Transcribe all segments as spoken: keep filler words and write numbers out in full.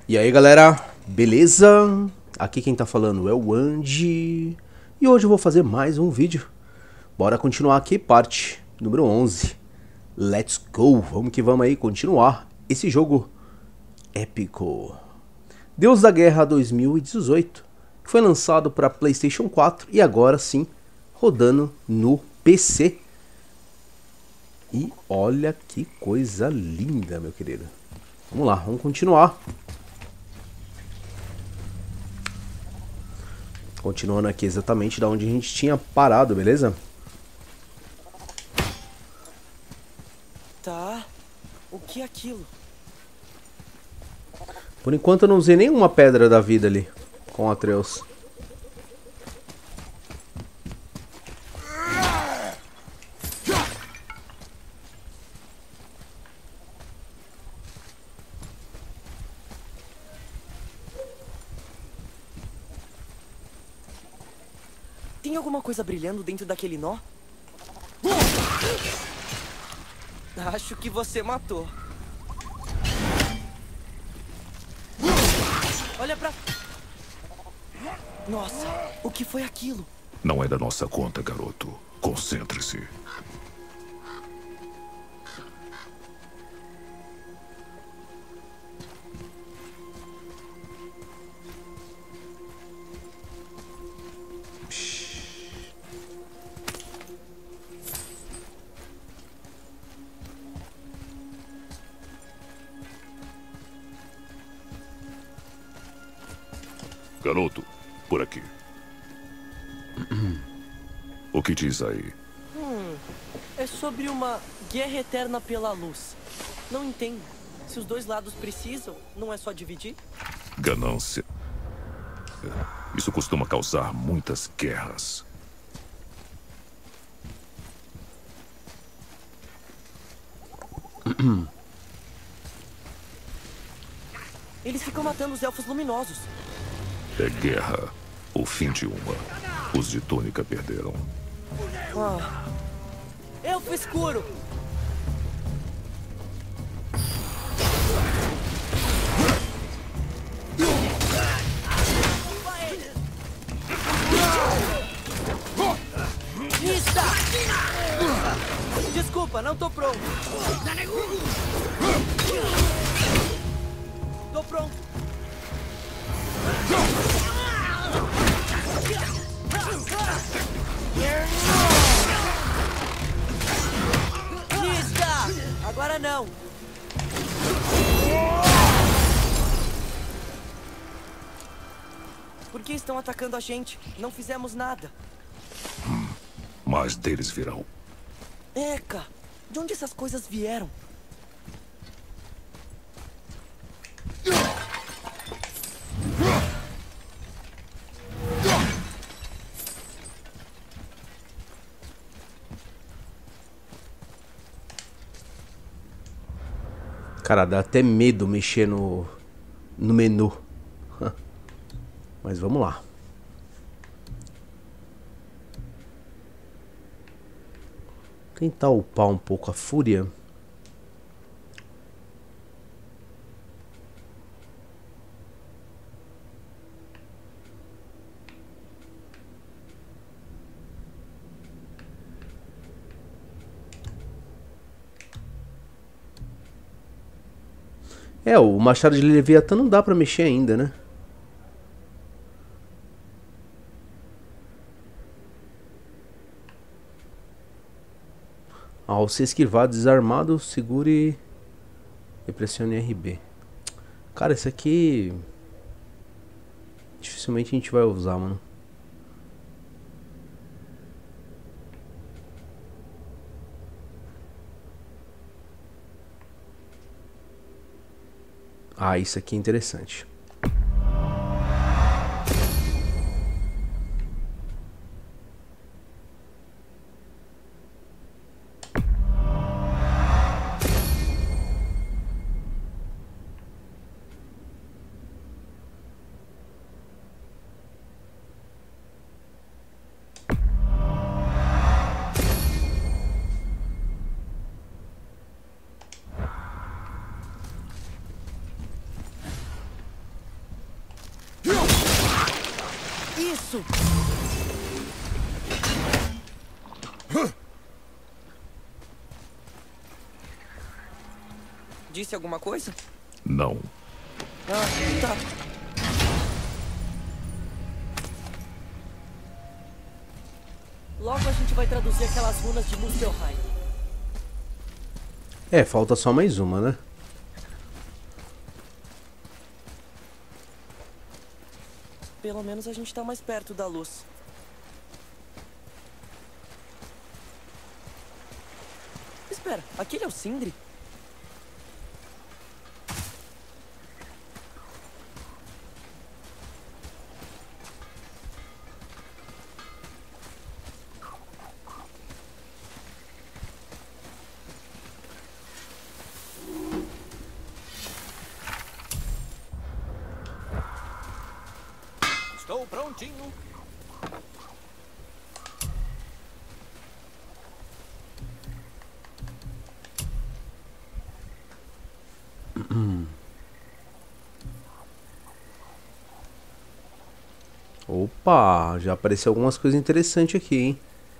E aí galera, beleza? Aqui quem tá falando é o Andy. E hoje eu vou fazer mais um vídeo. Bora continuar aqui, parte número onze. Let's go, vamos que vamos aí continuar esse jogo épico. Deus da Guerra dois mil e dezoito, que foi lançado para PlayStation quatro e agora sim rodando no P C. E olha que coisa linda, meu querido. Vamos lá, vamos continuar. Continuando aqui exatamente da onde a gente tinha parado, beleza? Tá. O que é aquilo? Por enquanto eu não usei nenhuma pedra da vida ali com Atreus. Tem alguma coisa brilhando dentro daquele nó? Acho que você matou. Olha pra... Nossa, o que foi aquilo? Não é da nossa conta, garoto. Concentre-se. Garoto, por aqui. O que diz aí? Hum, é sobre uma guerra eterna pela luz. Não entendo. Se os dois lados precisam, não é só dividir? Ganância. Isso costuma causar muitas guerras. Eles ficam matando os elfos luminosos. É guerra. O fim de uma. Os de túnica perderam. Ah. Elfo escuro! Lista! Desculpa, não tô pronto. Tô pronto. Lista! Agora não. Por que estão atacando a gente? Não fizemos nada. Mais deles virão. Eca! De onde essas coisas vieram? Cara, dá até medo mexer no, no menu. Mas vamos lá. Tentar upar um pouco a fúria. É, o machado de Leviatã não dá pra mexer ainda, né? Ao se esquivar desarmado, segure e pressione R B. Cara, isso aqui dificilmente a gente vai usar, mano. Ah, isso aqui é interessante. isso? Disse alguma coisa? Não. Ah, tá. Logo a gente vai traduzir aquelas runas de Muspelheim. É, falta só mais uma, né? Pelo menos a gente tá mais perto da luz. Espera, aquele é o Sindri? Estou prontinho. Opa, já apareceu algumas coisas interessantes aqui, hein?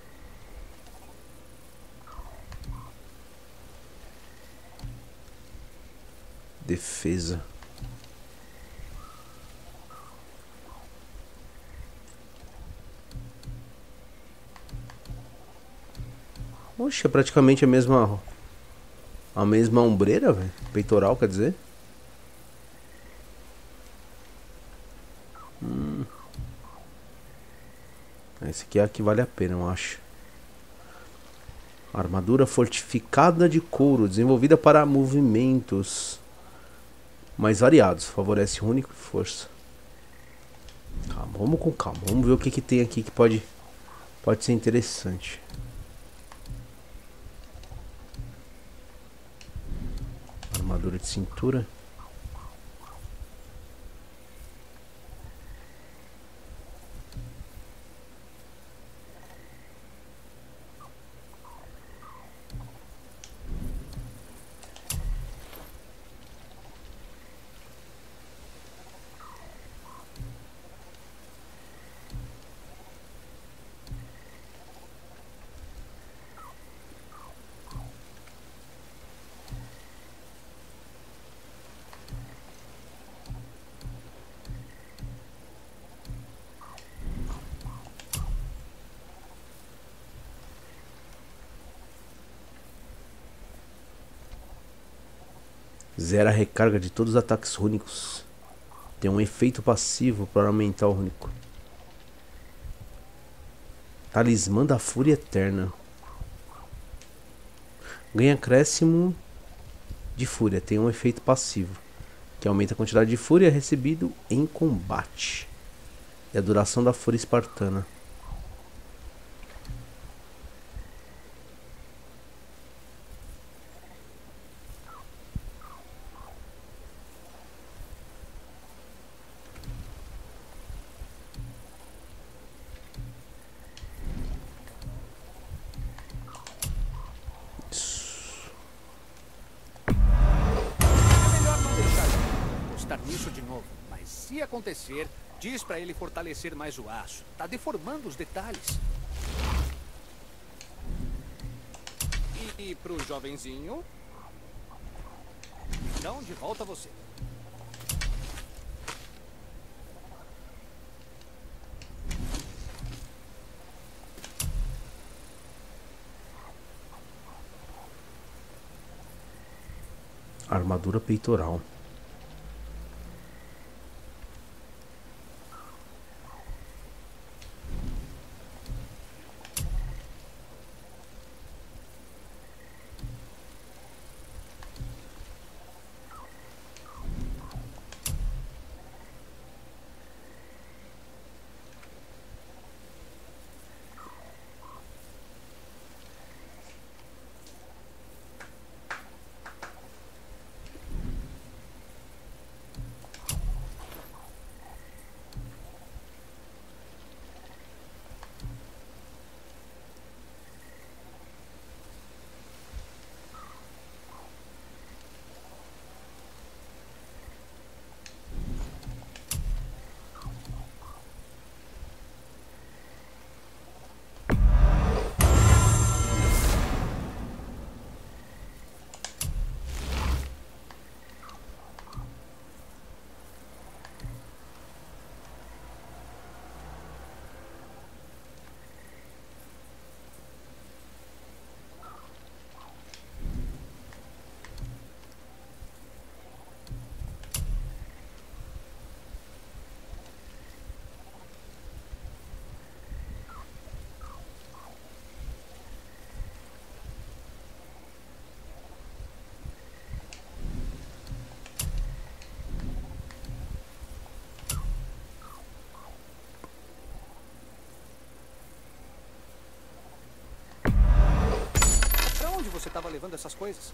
Defesa. Oxe, é praticamente a mesma a mesma ombreira, velho. Peitoral, quer dizer? Hum. Esse aqui é a que vale a pena, eu acho. Armadura fortificada de couro, desenvolvida para movimentos mais variados, favorece único e força. Calma, vamos com calma, vamos ver o que que tem aqui que pode pode ser interessante. Armadura de cintura. Zera a recarga de todos os ataques rúnicos. Tem um efeito passivo para aumentar o rúnico. Talismã da Fúria Eterna. Ganha acréscimo de fúria. Tem um efeito passivo que aumenta a quantidade de fúria recebido em combate. E a duração da fúria espartana. Nisso de novo, mas se acontecer, diz pra ele fortalecer mais o aço. Tá deformando os detalhes. E, e pro jovenzinho? Então, de volta a você. Armadura peitoral. você estava levando essas coisas?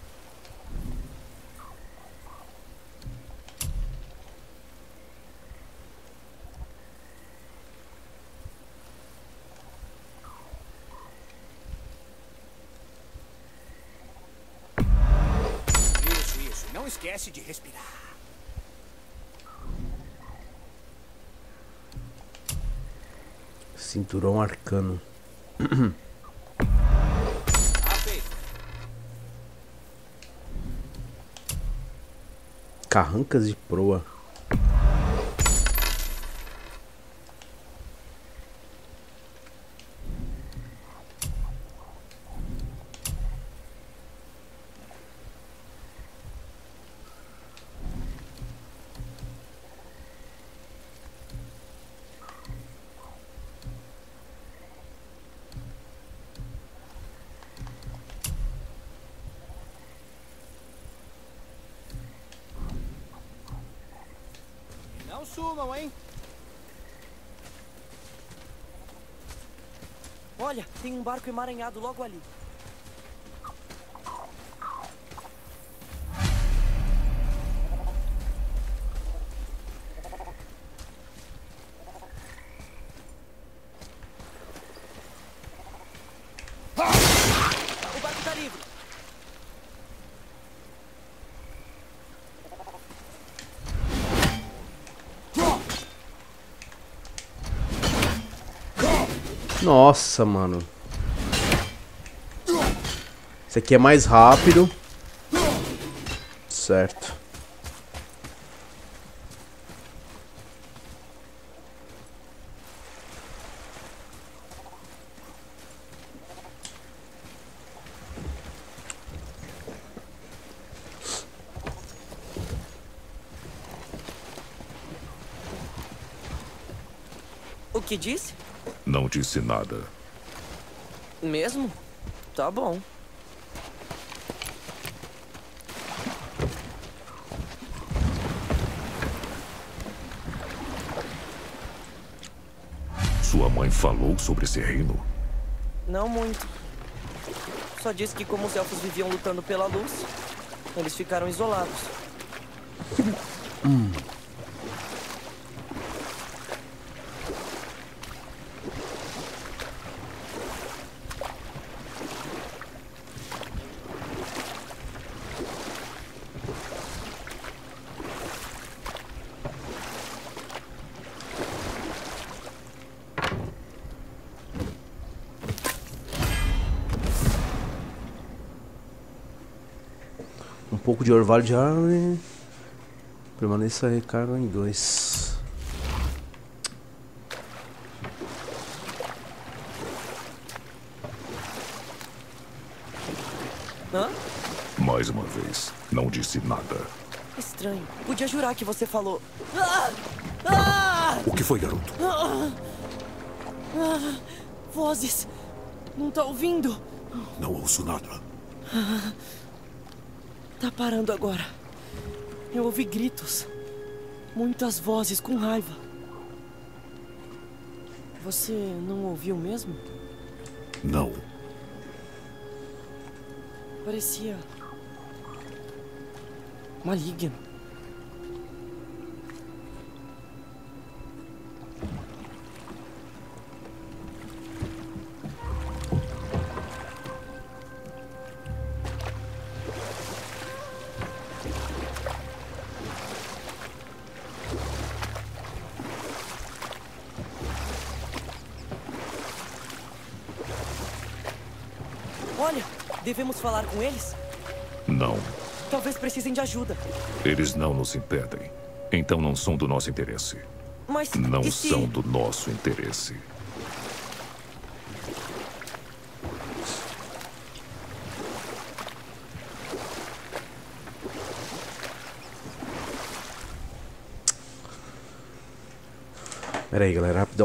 Isso, isso. Não esquece de respirar. Cinturão arcano. Carrancas de proa. Não sumam, hein? Olha, tem um barco emaranhado logo ali. O barco tá livre. Nossa, mano. Esse aqui é mais rápido. Certo. O que disse? Não disse nada. Mesmo? Tá bom. Sua mãe falou sobre esse reino? Não muito. Só disse que como os elfos viviam lutando pela luz, eles ficaram isolados. Hum. Um pouco de orvalho de árvore. Permaneça a recarga em dois. Hã? Mais uma vez, não disse nada. Estranho. Podia jurar que você falou. Ah! Ah! O que foi, garoto? Ah! Ah! Vozes. Não tá ouvindo? Não ouço nada. Ah! Tá parando agora. Eu ouvi gritos. Muitas vozes com raiva. Você não ouviu mesmo? Não. Parecia maligno. Olha, devemos falar com eles? Não. Talvez precisem de ajuda. Eles não nos impedem. Então não são do nosso interesse. Mas Não e se... são do nosso interesse. Pera aí, galera, rapidão.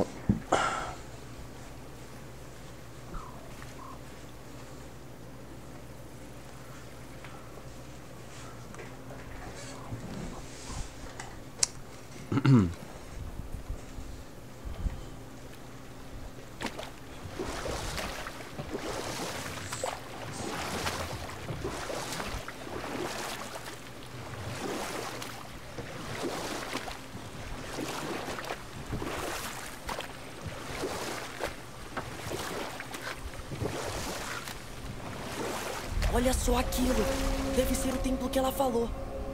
Olha só aquilo. Deve ser o templo que ela falou.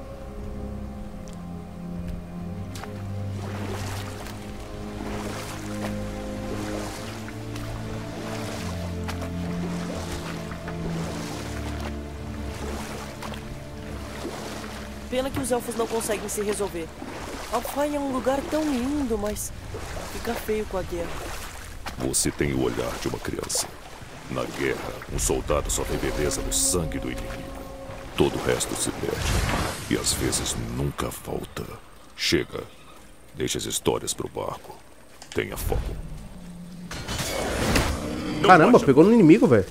Pena que os elfos não conseguem se resolver. Alfheim é um lugar tão lindo, mas fica feio com a guerra. Você tem o olhar de uma criança. Na guerra, um soldado só vê beleza no sangue do inimigo. Todo o resto se perde. E às vezes nunca volta. Chega. Deixa as histórias pro barco. Tenha foco. Caramba, pegou no inimigo, velho.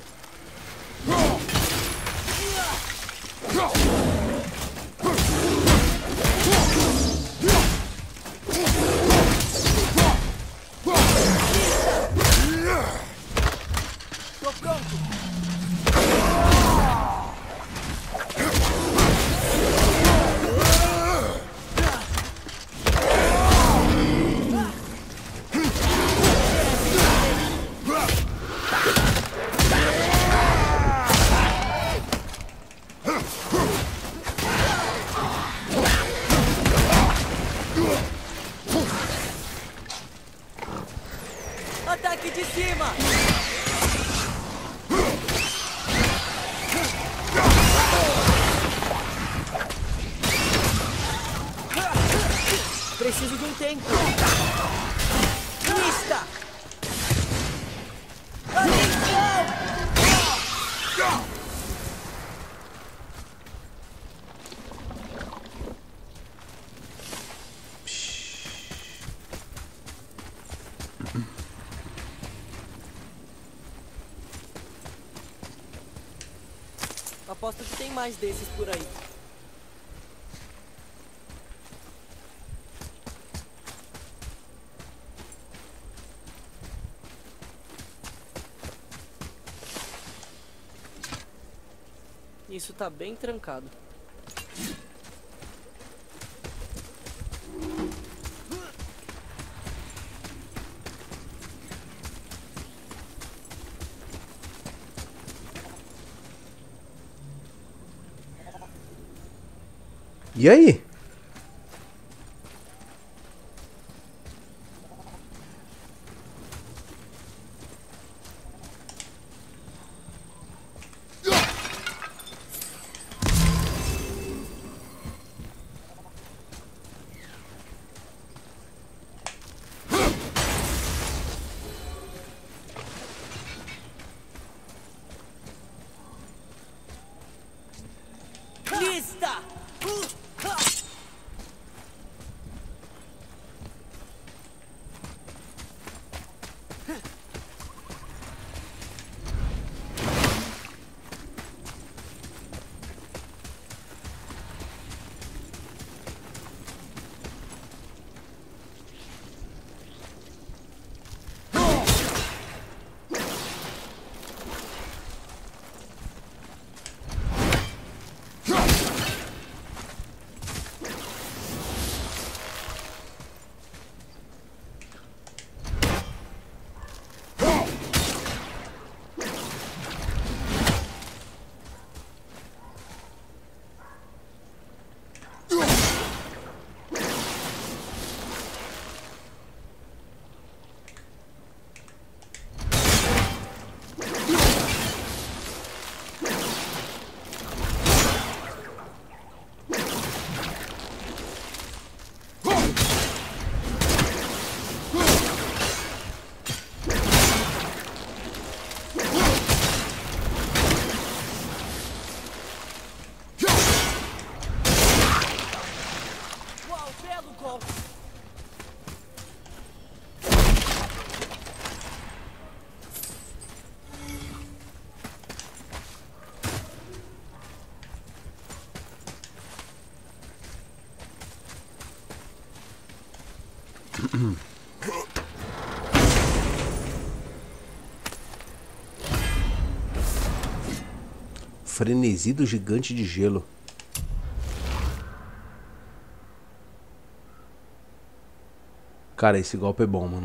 Ataque de cima! Preciso de um tempo. Lista! Atenção! Aposto que tem mais desses por aí. Isso tá bem trancado. E aí? Lista! Frenesi do gigante de gelo. Cara, esse golpe é bom, mano.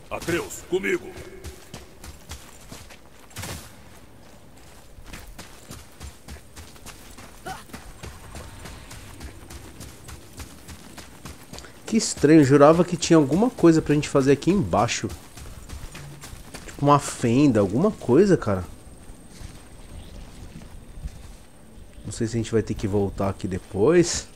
Atreus, comigo! Que estranho, eu jurava que tinha alguma coisa pra gente fazer aqui embaixo. Tipo uma fenda, alguma coisa, cara. Não sei se a gente vai ter que voltar aqui depois.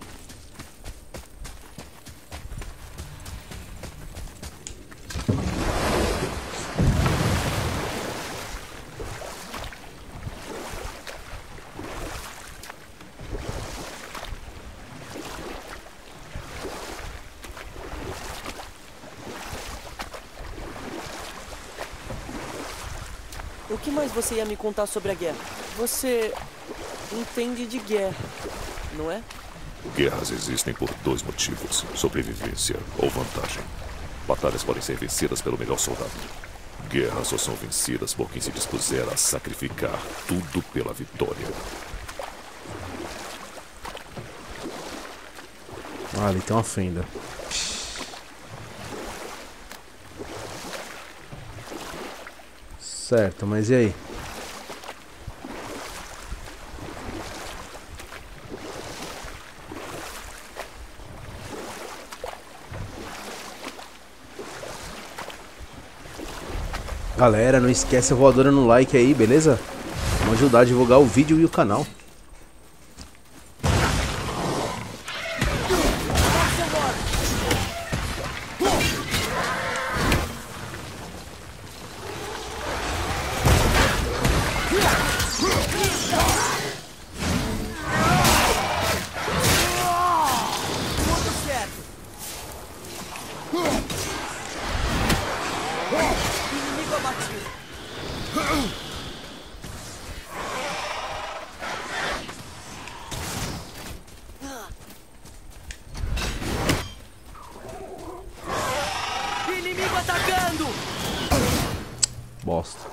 O que mais você ia me contar sobre a guerra? Você entende de guerra, não é? Guerras existem por dois motivos: sobrevivência ou vantagem. Batalhas podem ser vencidas pelo melhor soldado. Guerras só são vencidas por quem se dispuser a sacrificar tudo pela vitória. Ah, ali tem uma fenda. Certo, mas e aí? Galera, não esquece a voadora no like aí, beleza? Vamos ajudar a divulgar o vídeo e o canal. Inimigo abatido. Inimigo atacando! Bosta.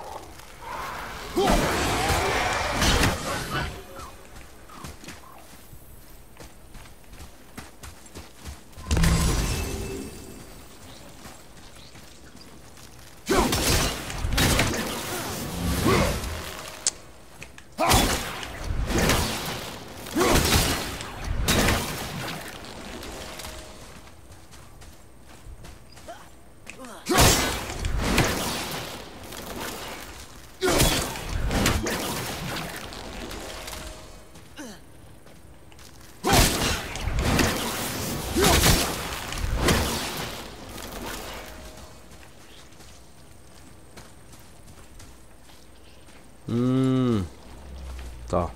Hum. Tá.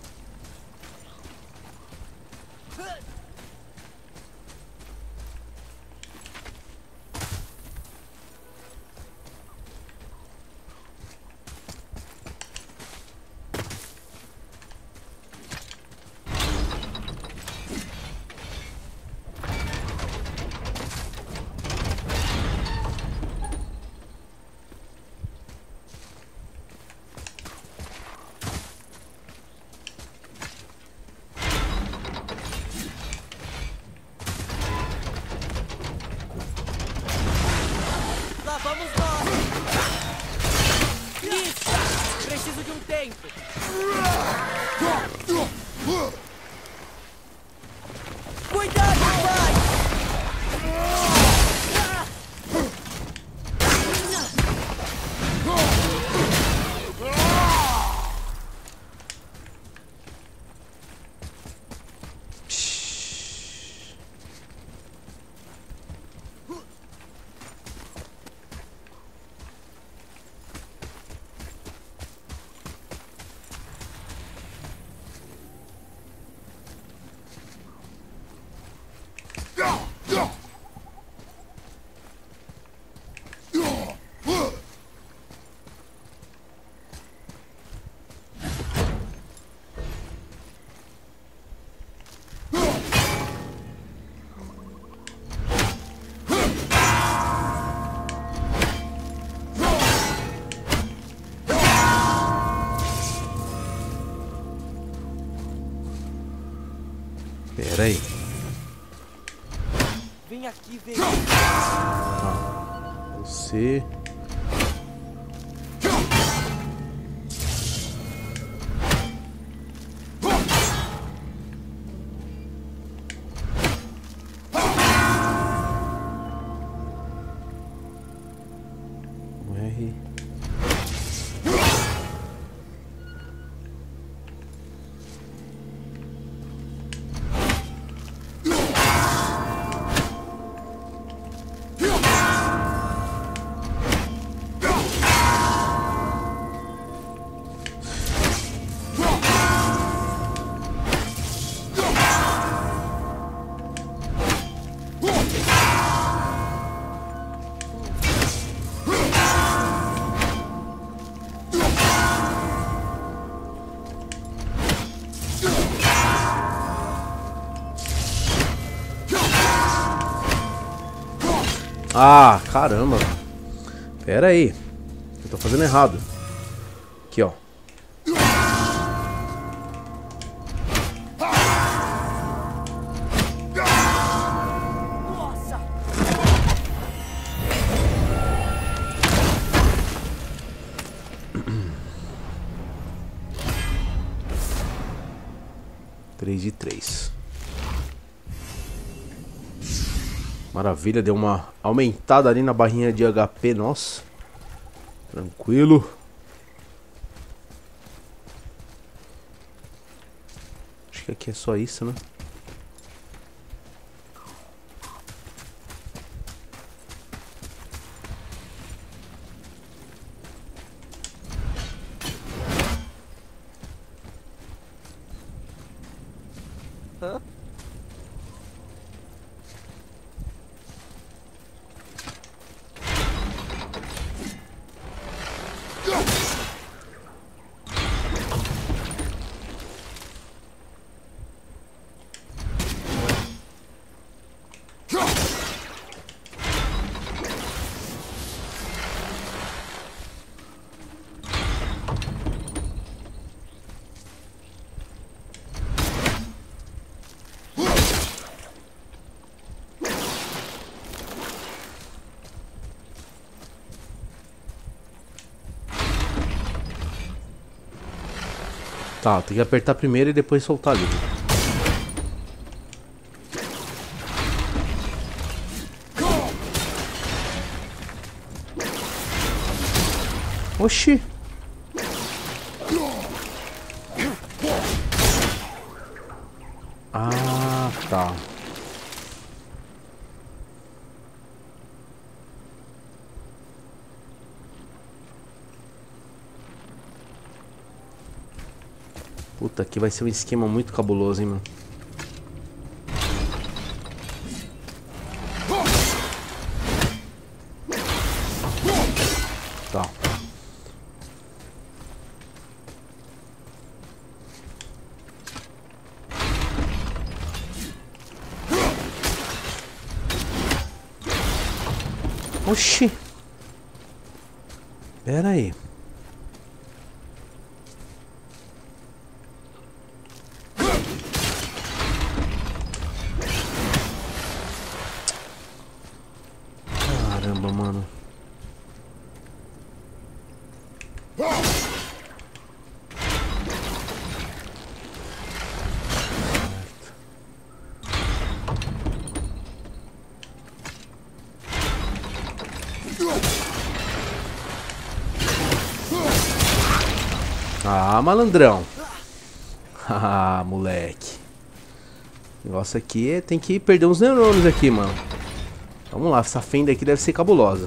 Lá vamos nós! Isso! Preciso de um tempo! Cuidado, pai! Pera aí. Vem aqui, vem. Você Ah, caramba. Pera aí. Eu tô fazendo errado. Aqui, ó. Nossa! três de três. Maravilha, deu uma aumentada ali na barrinha de H P, nossa. Tranquilo. Acho que aqui é só isso, né? Hã? Tá, tem que apertar primeiro e depois soltar ali. Oxi. Ah, tá. Puta, aqui vai ser um esquema muito cabuloso, hein, mano. Tá. Oxi. Pera aí. Caramba, mano. Ah, malandrão. Ah, moleque. O negócio aqui é tem que perder uns neurônios aqui, mano. Vamos lá, essa fenda aqui deve ser cabulosa.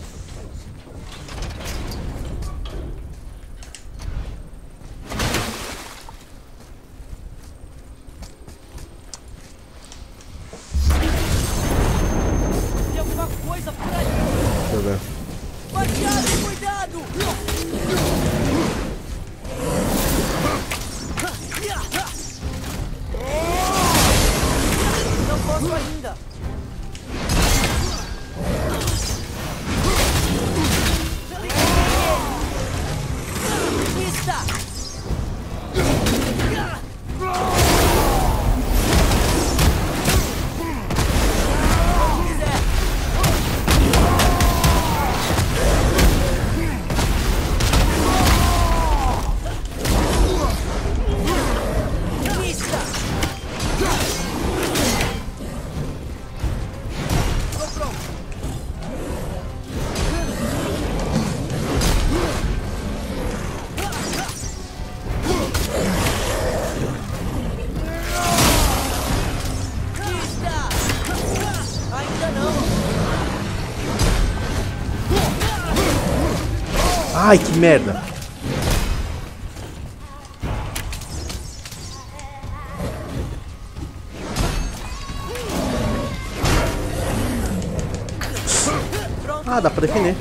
Tem alguma coisa por ali! Deixa eu ver. Machado, cuidado! Não posso ainda! Vista! Ai, que merda. Ah, dá pra defender.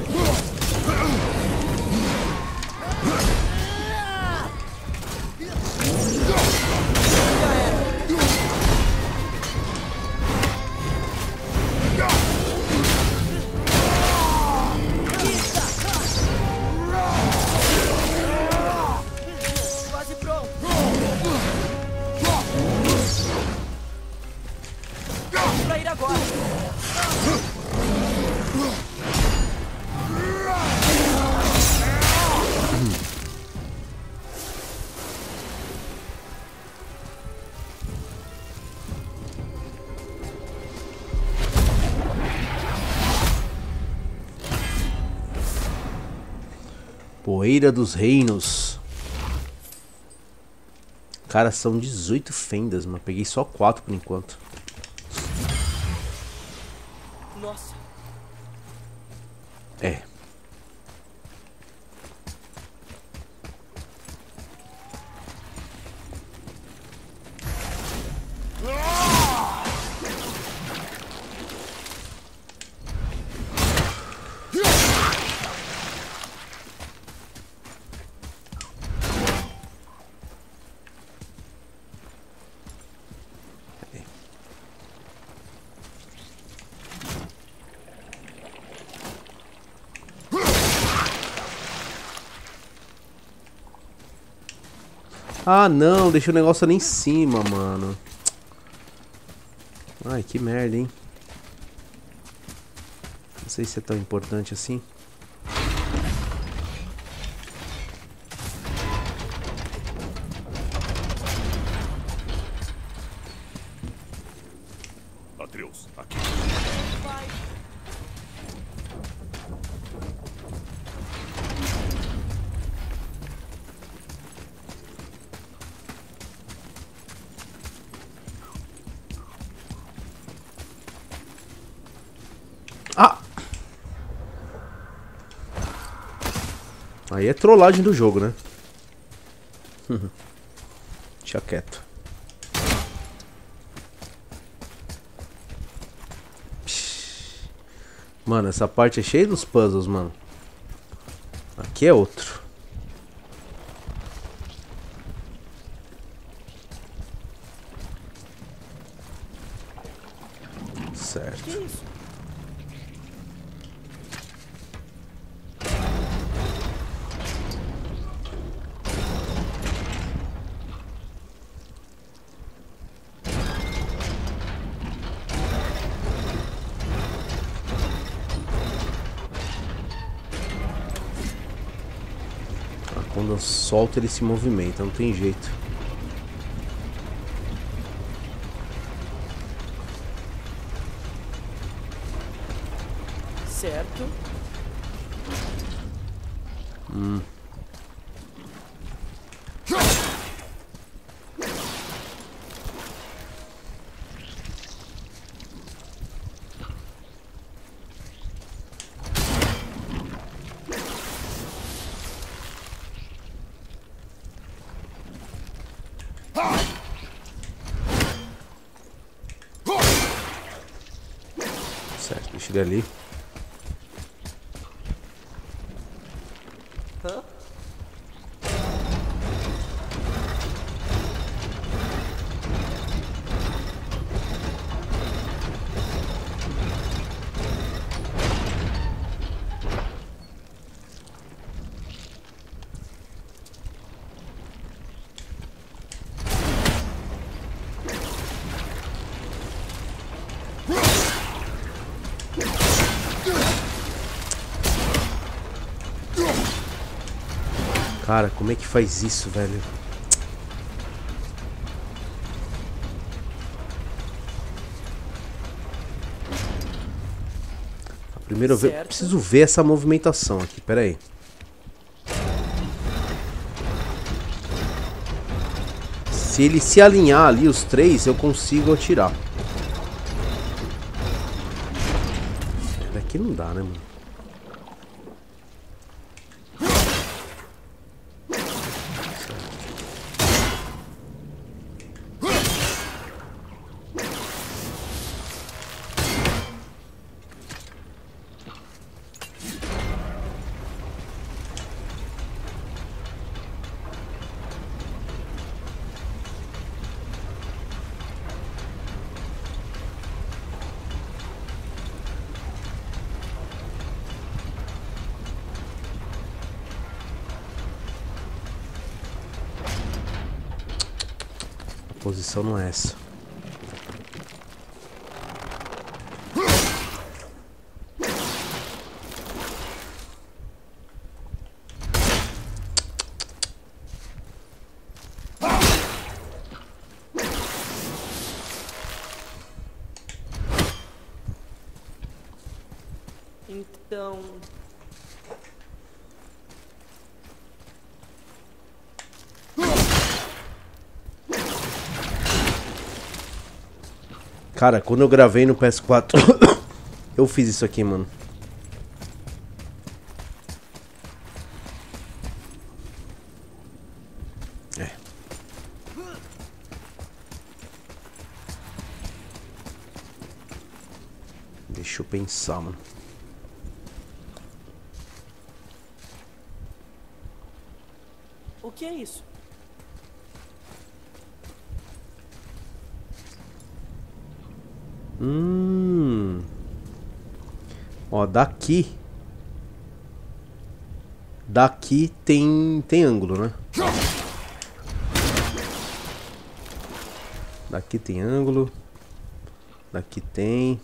Pra ir agora. Poeira dos Reinos. Cara, são dezoito fendas, mano. Peguei só quatro por enquanto. Nossa. É. Ah, não, deixa o negócio ali em cima, mano. Ai, que merda, hein? Não sei se é tão importante assim. Atreus, aqui. Vai. Ah! Aí é trollagem do jogo, né? Deixa quieto. Mano, essa parte é cheia dos puzzles, mano. Aqui é outro. Certo. Que isso? Quando eu solto ele se movimenta, não tem jeito. Certo. Hum. Certo, deixa ele ali. Hã? Cara, como é que faz isso, velho? Primeiro eu ve- preciso ver essa movimentação aqui, pera aí. Se ele se alinhar ali, os três, eu consigo atirar. Daqui não dá, né, mano? A posição não é essa. Então... Cara, quando eu gravei no P S quatro, eu fiz isso aqui, mano. É. Deixa eu pensar, mano. O que é isso? Hum. Ó, daqui. Daqui tem tem ângulo, né? Daqui tem ângulo. Daqui tem.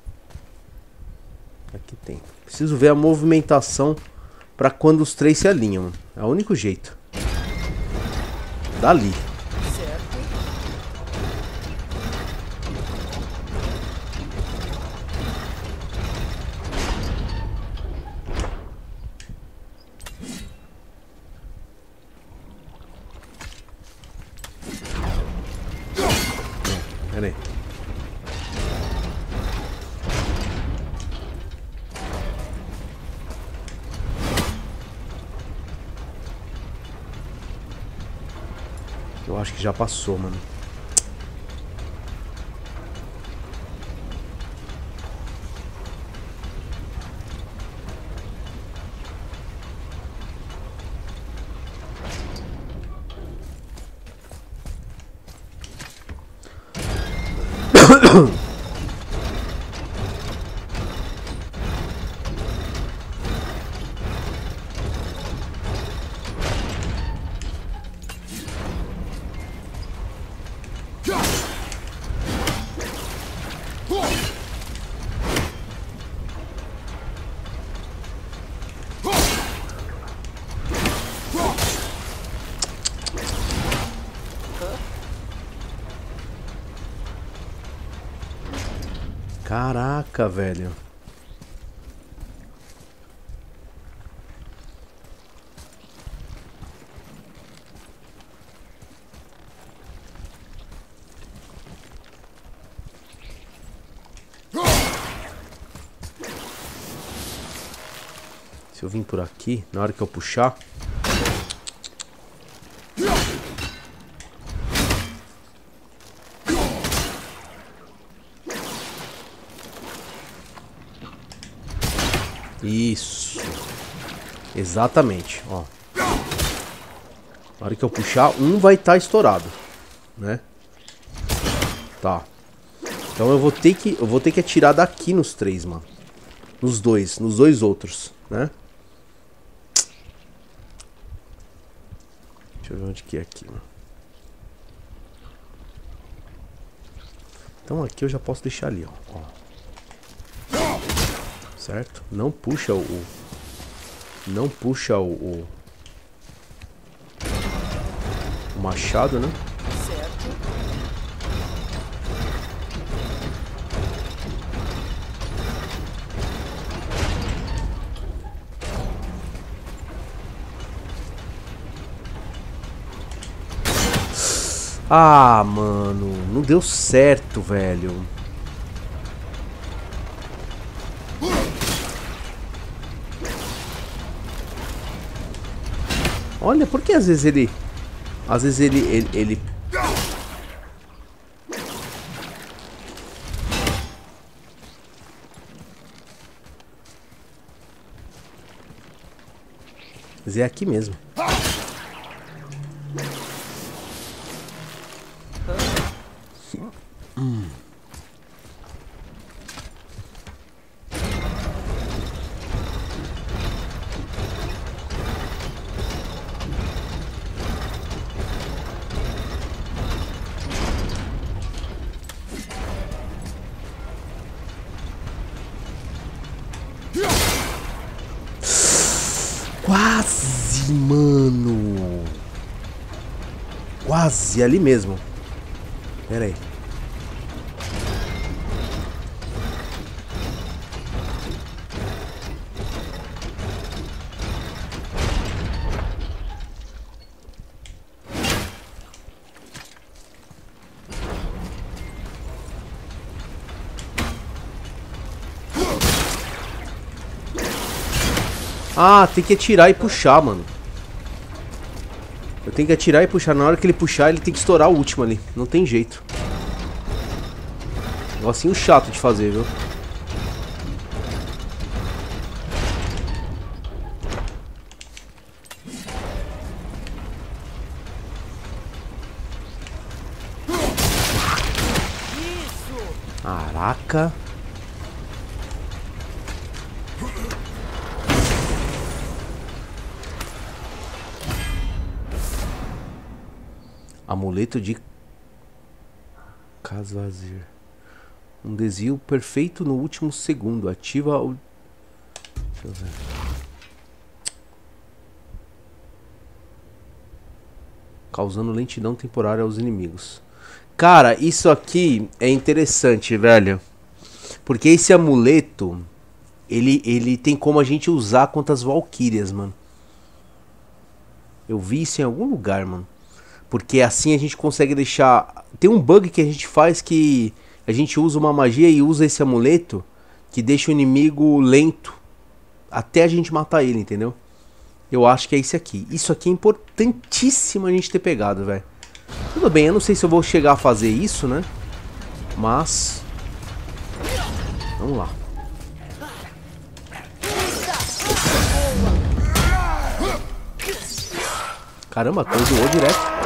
Aqui tem. Preciso ver a movimentação pra quando os três se alinham. É o único jeito. Dali. Certo. Pera aí. Eu acho que já passou, mano. Caraca, velho. Se eu vim por aqui, na hora que eu puxar... Isso. Exatamente, ó. Na hora que eu puxar, um vai estar estourado, né? Tá. Então eu vou ter que eu vou ter que atirar daqui nos três, mano. Nos dois, nos dois outros, né? Deixa eu ver onde que é aqui, mano. Então aqui eu já posso deixar ali, ó. ó. Certo? Não puxa o, o não puxa o, o o machado, né? Certo. Ah, mano, não deu certo, velho. Olha, por que às vezes ele... Às vezes ele... Ele... ele... Mas é aqui mesmo. Hum. Quase, mano. Quase, ali mesmo. Pera aí. Ah, tem que atirar e puxar, mano. Eu tenho que atirar e puxar. Na hora que ele puxar, ele tem que estourar o último ali. Não tem jeito. Negocinho chato de fazer, viu? Caraca. Amuleto de Casvazir. Um desvio perfeito no último segundo. Ativa o... Deixa eu ver. Causando lentidão temporária aos inimigos. Cara, isso aqui é interessante, velho. Porque esse amuleto, ele, ele tem como a gente usar contra as valquírias, mano. Eu vi isso em algum lugar, mano. Porque assim a gente consegue deixar... Tem um bug que a gente faz que a gente usa uma magia e usa esse amuleto que deixa o inimigo lento até a gente matar ele, entendeu? Eu acho que é esse aqui. Isso aqui é importantíssimo a gente ter pegado, velho. Tudo bem, eu não sei se eu vou chegar a fazer isso, né? Mas... Vamos lá. Caramba, atordoou direto.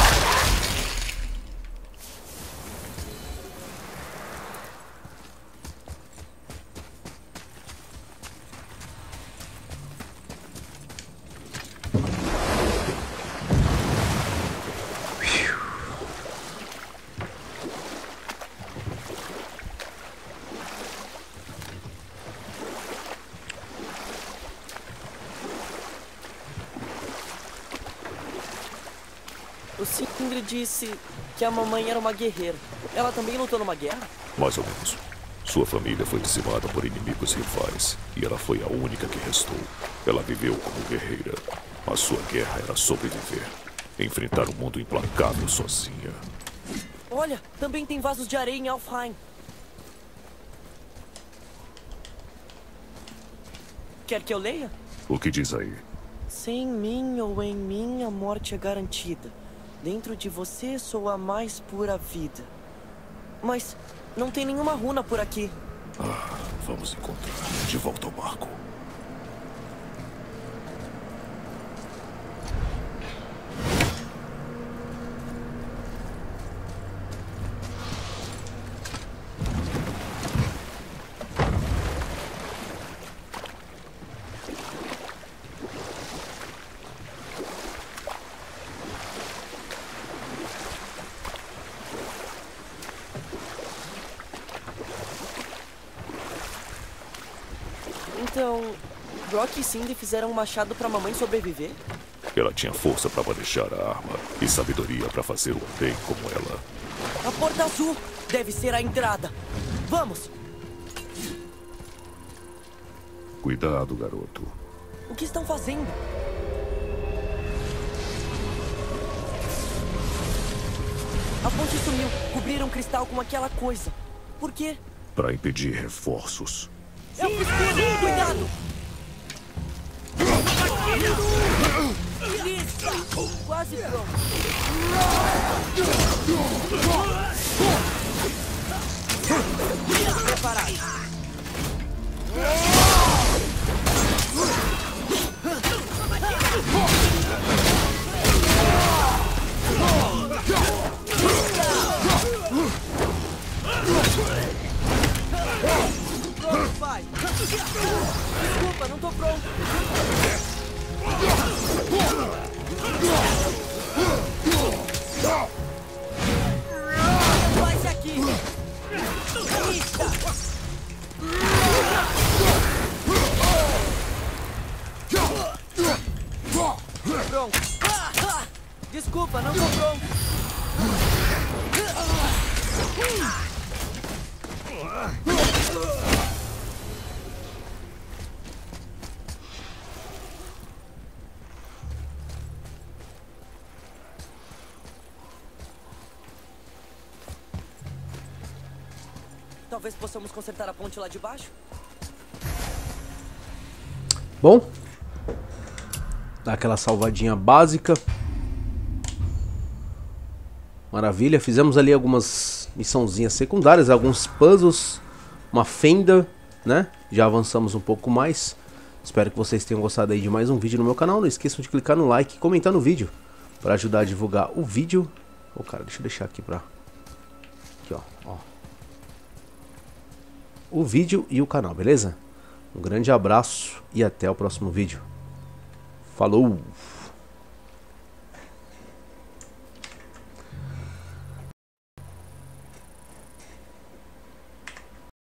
O Sindri disse que a mamãe era uma guerreira. Ela também lutou numa guerra? Mais ou menos. Sua família foi dizimada por inimigos rivais e ela foi a única que restou. Ela viveu como guerreira, mas sua guerra era sobreviver. Enfrentar um mundo implacável sozinha. Olha, também tem vasos de areia em Alfheim. Quer que eu leia? O que diz aí? Sem mim ou em mim a morte é garantida. Dentro de você sou a mais pura vida. Mas não tem nenhuma runa por aqui. Ah, vamos encontrar de volta ao barco. Então, Brock e Cindy fizeram um machado pra mamãe sobreviver? Ela tinha força para manejar a arma e sabedoria para fazer o bem como ela. A porta azul deve ser a entrada. Vamos! Cuidado, garoto. O que estão fazendo? A ponte sumiu. Cobriram o cristal com aquela coisa. Por quê? Para impedir reforços. É o escuro! Cuidado! Isso! Quase pronto. Preparado. Pronto, pai. Desculpa, não tô pronto. Faz aqui. Eita. Pronto. Desculpa, não tô pronto. Talvez possamos consertar a ponte lá de baixo? Bom, Dá aquela salvadinha básica. Maravilha, fizemos ali algumas missãozinhas secundárias, alguns puzzles, uma fenda, né? Já avançamos um pouco mais. Espero que vocês tenham gostado aí de mais um vídeo no meu canal. Não esqueçam de clicar no like e comentar no vídeo para ajudar a divulgar o vídeo. Ô, oh, cara, deixa eu deixar aqui pra... Aqui, ó, ó. O vídeo e o canal, beleza? Um grande abraço e até o próximo vídeo. Falou!